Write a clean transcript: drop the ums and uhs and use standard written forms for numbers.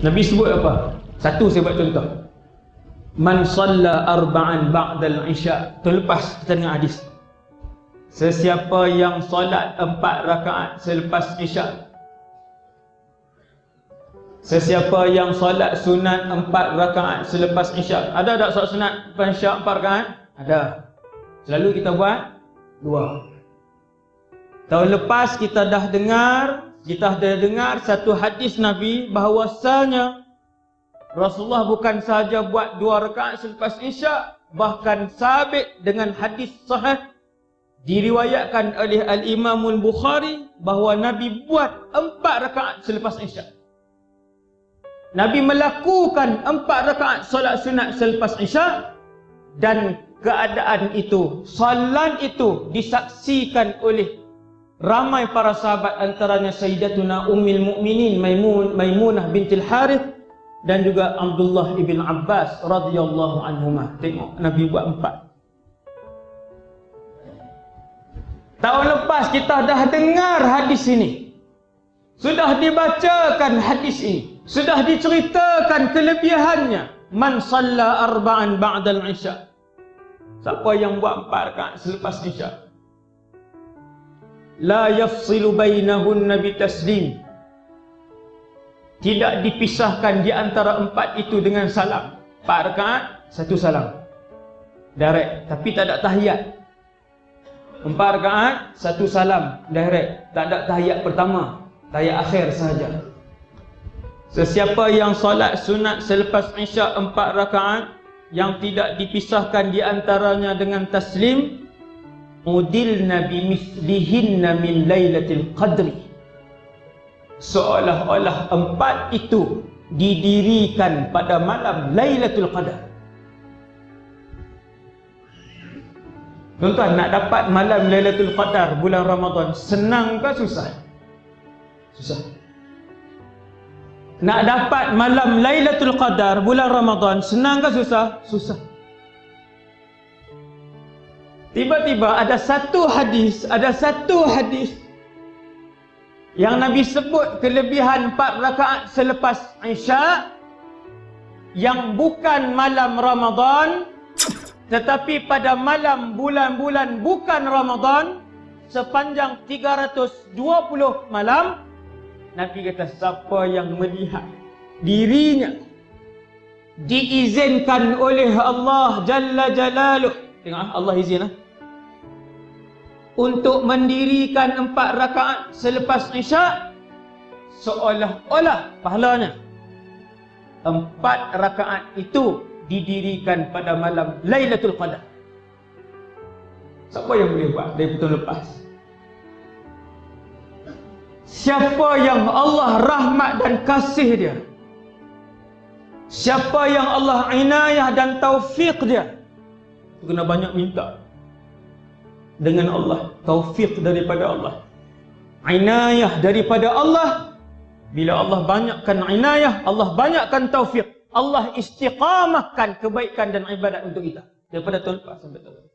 Nabi sebut apa? Satu saya buat contoh. Man shalla arba'an ba'dal isya. Terlepas kita dengar hadis. Sesiapa yang solat 4 rakaat selepas isya. Sesiapa yang solat sunat 4 rakaat selepas isya. Ada tak solat sunat lepas isya 4 rakaat? Ada. Selalu kita buat 2. Tahun lepas kita dah dengar satu hadis Nabi bahawasanya Rasulullah bukan sahaja buat 2 rakaat selepas isya, bahkan sabit dengan hadis sahih diriwayatkan oleh Al-Imam Al-Bukhari bahawa Nabi buat 4 rakaat selepas isya. Nabi melakukan 4 rakaat solat sunat selepas isya, dan keadaan itu, solat itu disaksikan oleh ramai para sahabat, antaranya Sayyidatuna Ummul Mukminin Maimunah bintil Harith dan juga Abdullah ibn Abbas radhiyallahu anhumah. Tengok Nabi buat 4. Tahun lepas kita dah dengar hadis ini. Sudah dibacakan hadis ini. Sudah diceritakan kelebihannya. Man shalla arba'an ba'dal isya. Siapa yang buat 4 rakaat selepas isya? La yafsilu bainahunna bitaslim. Tidak dipisahkan di antara 4 itu dengan salam. 4 rakaat, 1 salam. Direct, tapi tak ada tahiyat. 4 rakaat, 1 salam. Direct, tak ada tahiyat pertama. Tahiyat akhir sahaja. Sesiapa yang solat sunat selepas isya 4 rakaat yang tidak dipisahkan di antaranya dengan taslim, udilna bimislihinna min lailatul qadri. Seolah-olah 4 itu didirikan pada malam Lailatul Qadar. Tuan-tuan, nak dapat malam Lailatul Qadar bulan Ramadan senang ke susah? Susah. Nak dapat malam Lailatul Qadar bulan Ramadan senang ke susah? Susah. Tiba-tiba ada satu hadis yang Nabi sebut kelebihan 4 rakaat selepas isya yang bukan malam Ramadan, tetapi pada malam bulan-bulan bukan Ramadan sepanjang 320 malam. Nabi kata siapa yang melihat dirinya diizinkan oleh Allah Jalla Jalaluh, tengok Allah izin untuk mendirikan 4 rakaat selepas isya, seolah-olah pahalanya 4 rakaat itu didirikan pada malam Lailatul Qadar. Siapa yang boleh buat dari tahun lepas? Siapa yang Allah rahmat dan kasih dia, siapa yang Allah inayah dan taufik dia, kena banyak minta dengan Allah, taufik daripada Allah, inayah daripada Allah. Bila Allah banyakkan inayah, Allah banyakkan taufik, Allah istiqamahkan kebaikan dan ibadat untuk kita daripada tahun lepas sampai tahun.